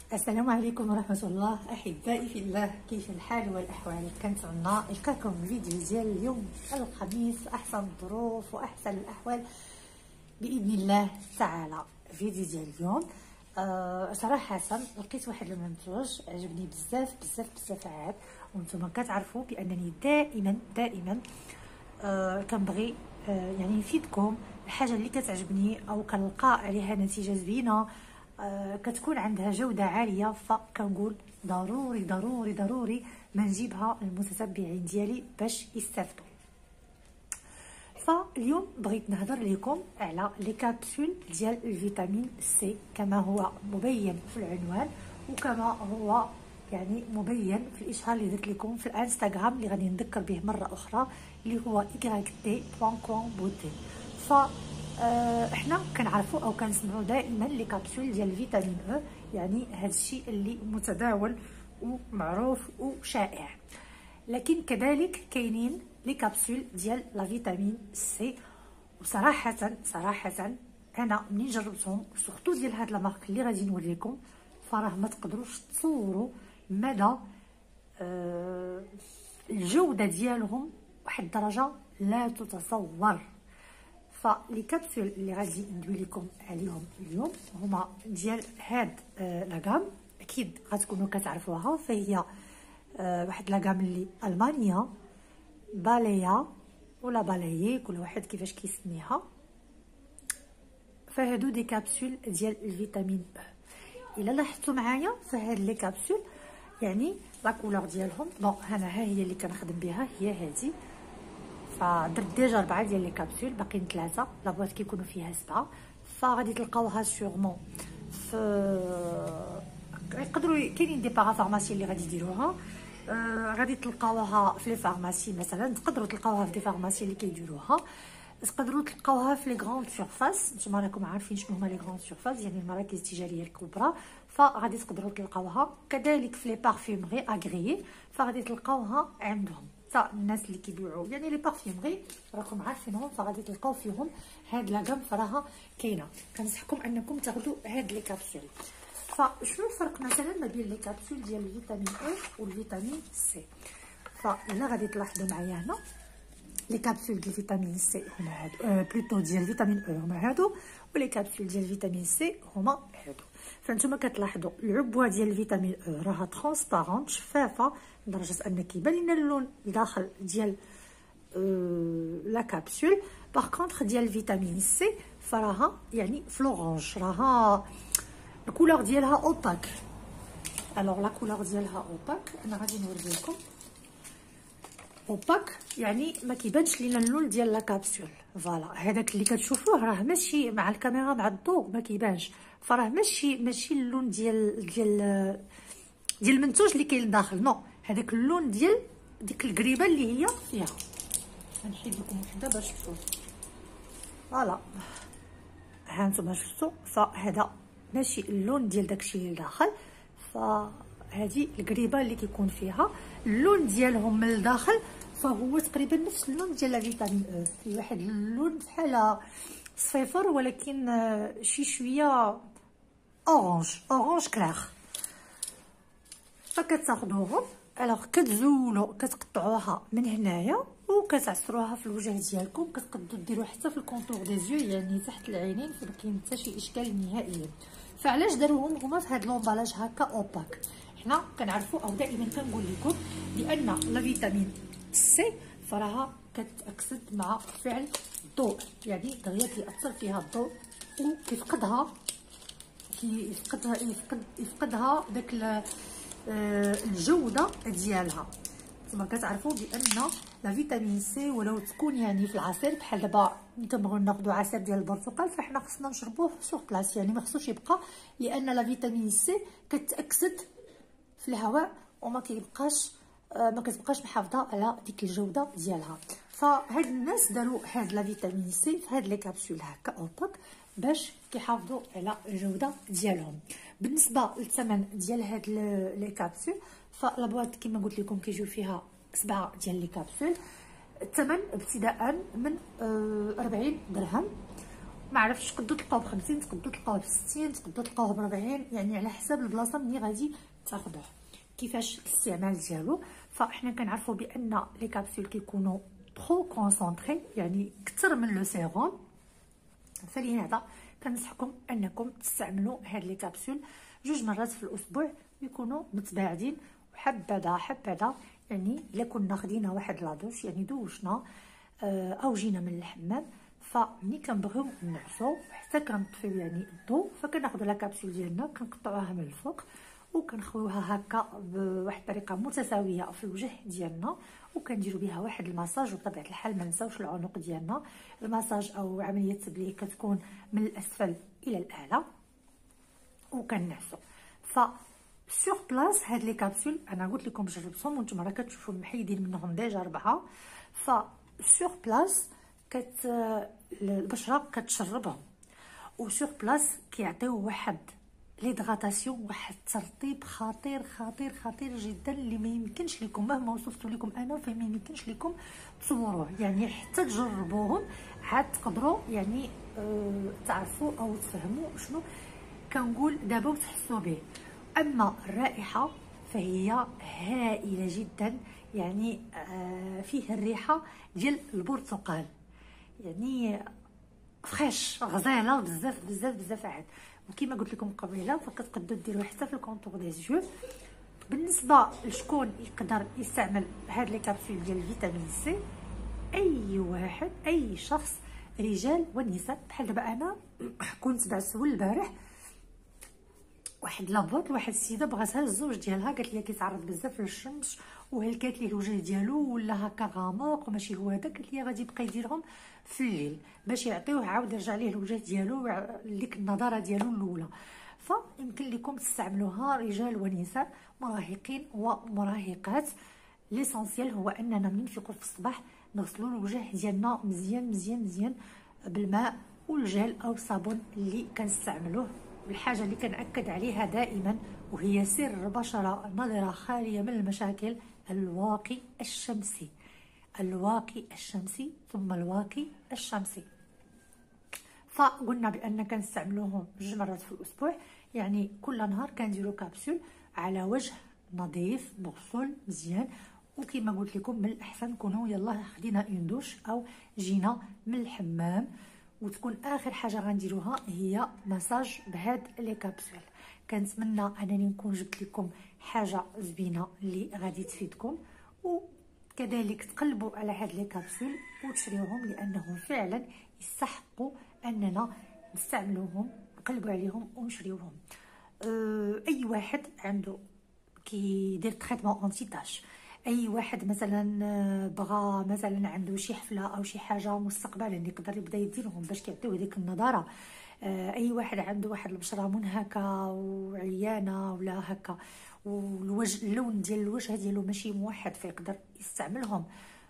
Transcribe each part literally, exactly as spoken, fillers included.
السلام عليكم ورحمة الله أحبائي في الله، كيف الحال والأحوال؟ كنتمنى نلقاكم فيديو ديال اليوم الخميس في أحسن الظروف وأحسن الأحوال بإذن الله تعالى. فيديو ديال اليوم آه صراحة لقيت واحد المنتوج عجبني بزاف بزاف بزاف عاد، وانتم كتعرفوا بأنني دائما دائما آه كنبغي آه يعني نفيدكم الحاجة اللي كتعجبني أو كنلقى عليها نتيجة زوينة، آه كتكون عندها جودة عالية، فكنقول ضروري ضروري ضروري ما نجيبها للمتتبعين ديالي باش يستافدوا. فاليوم بغيت نهضر لكم على لي كابسول ديال الفيتامين سي كما هو مبين في العنوان، وكما هو يعني مبين في الاشهار اللي درت لكم في الانستغرام اللي غادي نذكر به مره اخرى، اللي هو إكس تي بوان كون بوتي. ف آه احنا كنعرفوا او كنسمعوا دائما لي كابسول ديال الفيتامين او، يعني هذا الشيء اللي متداول ومعروف وشائع، لكن كذلك كاينين لي كابسول ديال لا فيتامين سي. وصراحه صراحه انا منين جربتهم سورتو ديال هاد لا مارك اللي غادي نوريكم، فراه ما تقدروش تصوروا مدى آه الجوده ديالهم، واحد الدرجه لا تتصور. فلي كابسول اللي غادي ندوي لكم عليهم اليوم هما ديال هاد آه لاغام، اكيد غتكونوا كتعرفوها، فهي آه واحد لاغام اللي المانيا باليا ولا بالايي، كل واحد كيفاش كيسميها. فهادو دي كابسول ديال الفيتامين او. الا لاحظتوا معايا فهاد لي كابسول يعني لا كولور ديالهم، بون انا ها هي اللي كنخدم بها هي هادي، فدرت ديجا ربعه ديال لي كابسول، باقيين ثلاثه، لابواط كيكونوا فيها سبعه. فغادي تلقاوها سيغمون في يقدروا كاينين دي بارافارماسي اللي غادي يديروها، آه غادي تلقاوها في لي فارماسي مثلا، تقدروا تلقاوها في دي فارماسي اللي كيديروها، تقدروا تلقاوها في لي غراند سورفاس. نتوما راكم عارفين شنو هما لي غراند سورفاس، يعني المراكز التجاريه الكبرى، فغادي تقدروا تلقاوها. كذلك في لي بارفيومري اغريي فغادي تلقاوها عندهم، حتى الناس اللي كيبيعوا يعني لي بارفيومري راكم عارفينهم، فغادي تلقاو فيهم هاد لاغام، فراها كاينه. كنصحكم انكم تاخذوا هاد لي كابسول. فشنو الفرق مثلا ما بين لي كابسول ديال الفيتامين او والفيتامين سي؟ فالا غادي تلاحظوا معايا هنا لي كابسول ديال الفيتامين سي هما هادو، أه بلوتو ديال الفيتامين او هما هادو، ولي كابسول ديال الفيتامين سي هما هادو. فانتوما كتلاحظوا العبوه ديال الفيتامين او راها ترونسبارونت شفافه لدرجه ان كيبان لنا اللون الداخل ديال أه لا كابسول. باغ كونطخ ديال الفيتامين سي فراها يعني فلورانج، راها الكولور ديالها اوباك. الوغ لا كولور ديالها اوباك، انا غادي نوريكم. اوباك يعني ما كيبانش لينا اللون ديال لا كابسول، فوالا هذاك اللي كتشوفوه راه ماشي مع الكاميرا مع الضوء ما كيبانش، فراه ماشي ماشي اللون ديال ديال ديال المنتوج اللي كاين لداخل، نو هذاك اللون ديال ديك القريبه اللي هي فيها. غنحيد لكم وحده باش تشوفوا، فوالا ها نتوما شفتوا، فهذا ماشي اللون ديال داكشي اللي داخل، فهذه القريبه اللي كيكون فيها اللون ديالهم من الداخل، فهو تقريبا نفس اللون ديال الفيتامين او، في واحد اللون بحال صفيفر ولكن شي شويه اورانج اورانج كلاغ. فكتاخذوهم الوغ كتزولوا كتقطعوها من هنايا وكتعصروها في الوجه ديالكم، كتقدروا ديروا حتى في الكونتور دي زيو يعني تحت العينين، فما كاين حتى شي اشكال نهائيا. فعلاش داروهم هما في هذا لومبالاج هكا اوباك؟ حنا كنعرفوا او دائما كنقول لكم بان لا فيتامين سي فراها كتاكسد مع فعل الضوء، يعني دغيا كيأثر فيها الضوء وكيفقدها كيفقدها يفقد يفقدها داك الجوده ديالها. نتوما كتعرفوا بان لا فيتامين سي ولو تكون يعني في العصير، بحال دابا نتبغيو ناخذوا عصير ديال البرتقال فاحنا خصنا نشربوه سور بلاص، يعني ما خصوش يبقى، لان لا فيتامين سي كتاكسد في الهواء وما كيبقاش ما كتبقاش محافظه على ديك الجوده ديالها. فهاد الناس داروا هاد لا فيتامين سي في هاد لي كابسول هكا اوباك باش كيحافظوا على الجوده ديالهم. بالنسبه للثمن ديال هاد لي كابسول، فلابواط كما قلت لكم كيجيو فيها سبعه ديال لي كابسول، الثمن ابتداء من أربعين درهم، ما عرفتش تقدروا تلقاوه ب خمسين، تقدروا تلقاوه ب ستين، تقدروا تلقاوه ب أربعين، يعني على حساب البلاصه مني غادي تاخذوه كيفاش الاستعمال ديالو. فاحنا كنعرفوا بان لي كابسول كيكونوا ترو كونسونطري، يعني كثر من لو سيروم. فلهذا كنصحكم انكم تستعملوا هاد لي كابسول جوج مرات في الاسبوع، يكونوا متباعدين وحبذا حبذا. يعني الا كنا خدينا واحد لادوش، يعني دوشنا او جينا من الحمام، فملي كنبغيو نعسو حتى كنطفيو يعني الضوء، فكناخذوا لا كابسول ديالنا كنقطعوها من الفوق وكنخويوها هكا بواحد الطريقه متساويه في الوجه ديالنا، وكنديروا بها واحد المساج. وبطبيعه الحال ما نساوش العنق ديالنا. المساج او عمليه التدليك كتكون من الاسفل الى الاعلى وكنعسو. ف سور بلاص هاد لي كابسول انا قلت لكم جربتهم وانتم راه كتشوفوا محيدين منهم ديجا اربعه. ف سور بلاص كت البشره كتشربهم، وسور بلاص كيعطيو واحد ليدغاتاسيون، واحد الترطيب خطير خطير خطير جدا اللي ما يمكنش لكم مهما وصفت لكم انا فما يمكنش لكم تصوروه. يعني حتى تجربوهم عاد تقدروا يعني أه تعرفوا او تفهموا شنو كنقول دابا وتحسوا به. اما الرائحه فهي هائله جدا، يعني أه فيه الريحه ديال البرتقال، يعني فريش غزاله بزاف بزاف بزاف عاد. وكما قلت لكم قبيله فكتقدروا ديروه حتى في الكونطور دي زيو. بالنسبه لشكون يقدر يستعمل هاد لي كابسول ديال الفيتامين سي، اي واحد اي شخص رجال ونساء. بحال دابا انا كنت بعسول البارح واحد لابوط لواحد السيده بغاتها للزوج ديالها، قالت لي كيتعرض بزاف للشمس وهلكات ليه الوجه ديالو ولا هكا غامق وماشي هو هذا. قالت لي غادي يبقى يديرهم في الليل باش يعطيوه عاود يرجع ليه الوجه ديالو ديك النضاره ديالو الاولى. فيمكن لكم تستعملوها رجال ونساء، مراهقين ومراهقات. ليسونسيال هو اننا من نفيقوا في الصباح نغسلوا الوجه ديالنا مزيان مزيان مزيان بالماء والجل او الصابون اللي كنستعملوه. الحاجه اللي كنأكد عليها دائما وهي سر بشره نضره خاليه من المشاكل، الواقي الشمسي. الواقي الشمسي ثم الواقي الشمسي. فقلنا بان كنستعملوهم جوج مرات في الاسبوع، يعني كل نهار كنديروا كابسول على وجه نظيف مغسول مزيان. وكما قلت لكم من الاحسن نكونوا يلاه خدينا اون دوش او جينا من الحمام، وتكون اخر حاجه غنديروها هي مساج بهاد لي كابسول. كنتمنى انني نكون جبت لكم حاجه زوينه اللي غادي تفيدكم، وكذلك تقلبوا على هاد لي كابسول وتشريوهم لانهم فعلا يستحقوا اننا نستعملوهم، نقلبوا عليهم ونشريوهم. أه اي واحد عنده كيدير تريتمون اونتي تاش، اي واحد مثلا بغى مثلا عنده شي حفله او شي حاجه مستقبلا يقدر يبدا يديرهم باش كيعطيوه ديك النضاره. اي واحد عنده واحد البشره منهكه وعيانه ولا هكا والوجه اللون ديال الوجه ديالو ماشي موحد فيقدر يستعملهم.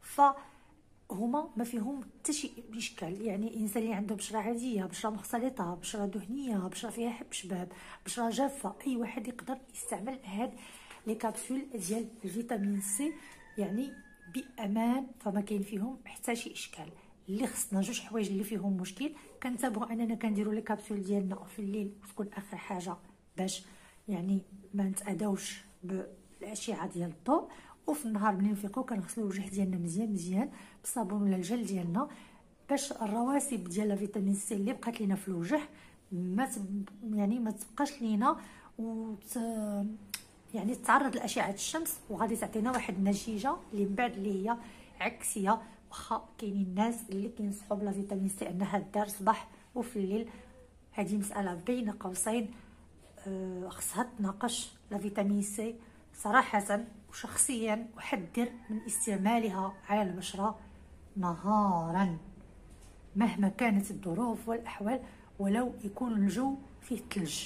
فهما ما فيهم حتى شي اشكال، يعني الانسان اللي عنده بشره عاديه، بشره مختلطه، بشره دهنيه، بشره فيها حب شباب، بشره جافه، اي واحد يقدر يستعمل هاد لي كابسول ديال الفيتامين سي يعني بامان. فما كاين فيهم حتى شي اشكال. اللي خصنا جوج حوايج اللي فيهم مشكل كنتابعوا اننا كنديروا لي كابسول ديالنا في الليل وتكون اخر حاجه باش يعني ما نتاداوش بالاشعه ديال الضوء، وفي النهار ملي نفيقوا كنغسلوا الوجه ديالنا مزيان مزيان بالصابون ولا الجل ديالنا باش الرواسب ديال الفيتامين سي اللي بقات لينا في الوجه ما يعني ما تبقاش لينا وت يعني تتعرض لاشعه الشمس، وغادي تعطينا واحد النتيجه اللي من بعد اللي هي عكسيه. واخا كاينين الناس اللي كينصحوا بلا فيتامين سي انها دار صباح وفي الليل، هذه مساله بين قوسين أه خصها تناقش. لا فيتامين سي صراحه وشخصيا احذر من استعمالها على البشره نهارا مهما كانت الظروف والاحوال، ولو يكون الجو فيه ثلج.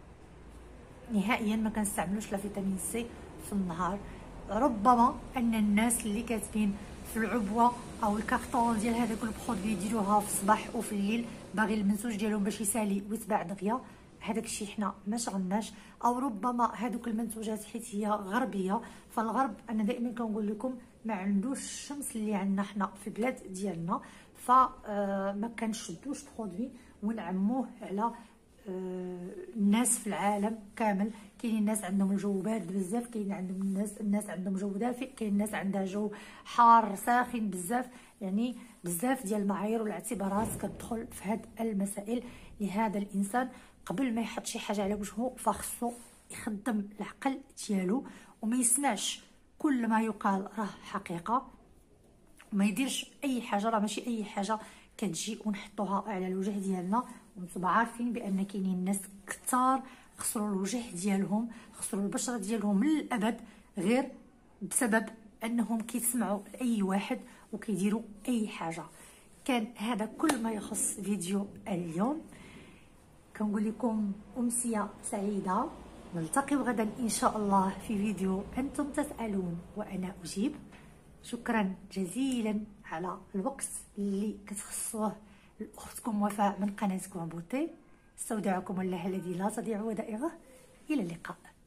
نهائيا ما كنستعملوش لا فيتامين سي في النهار. ربما ان الناس اللي كاتبين في العبوه او الكارطون ديال هذاك البرودوي يديروها في الصباح وفي الليل باغي المنتوج ديالهم باش يسالي ويتباع دغيا، هذاك الشيء حنا ما شغلناش. او ربما هذوك المنتوجات حيت هي غربيه، فالغرب انا دائما كنقول لكم ما عندوش الشمس اللي عندنا حنا في البلاد ديالنا، فما كنشدوش برودوي ونعموه على الناس في العالم كامل. كاينين الناس عندهم الجو بارد بزاف، كاين عندهم الناس الناس عندهم جو دافئ، كاين الناس عندها جو حار ساخن بزاف. يعني بزاف ديال المعايير والاعتبارات كتدخل في هاد المسائل. لهذا الانسان قبل ما يحط شي حاجه على وجهه فخصو يخدم العقل ديالو وما يسمعش كل ما يقال راه حقيقه، وما يديرش اي حاجه راه ماشي اي حاجه كتجي ونحطوها على الوجه ديالنا. وانتم عارفين بان كاينين ناس كثار خسروا الوجه ديالهم، خسروا البشره ديالهم للابد غير بسبب انهم كيسمعوا لاي واحد وكيديروا اي حاجه. كان هذا كل ما يخص فيديو اليوم. كنقول لكم امسيه سعيده، نلتقي غدا ان شاء الله في فيديو انتم تسالون وانا اجيب. شكرا جزيلا على الوقت اللي كتخصوه لاختكم وفاء من قناتكم بوتي. استودعكم الله الذي لا تضيع ودائعه. الى اللقاء.